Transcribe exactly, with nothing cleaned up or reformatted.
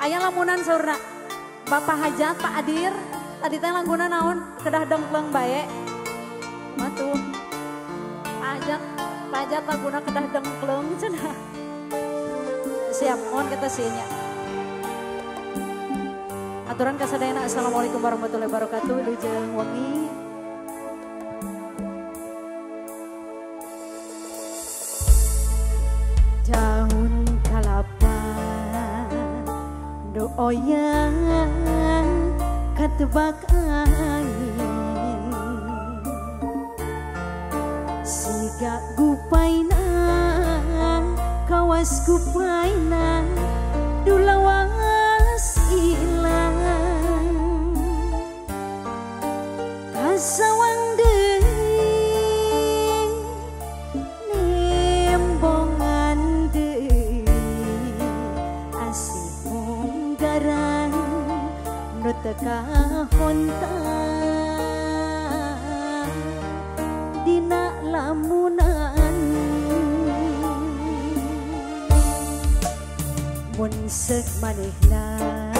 Aya lamunan saurna. Bapak Hajat, Pak Adir, tadi teh langguna naon? Kedah dengkleng bae. Matuh. Pak Hajat, Pak Hajat langguna kedah dengkleng cenah. Siap, mohon kita sinya. Aturan kasadayana, assalamualaikum warahmatullahi wabarakatuh. Lujeng wangi. Daun kalapa doyan katebak angin siga gupaina kawas gupaina dulawas ilang kasawang deui nembongan deui asih munggaran nu teu kahontang dina lamunan mun seuk manehna